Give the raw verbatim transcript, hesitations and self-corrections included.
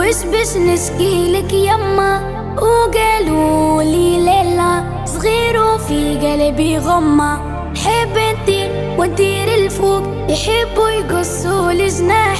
مش باش نشكيلك يما، وقالوا لي ليلى صغير وفي قلبي غمة، نحب نطير وندير الفوق، يحبوا يقصوا الجناح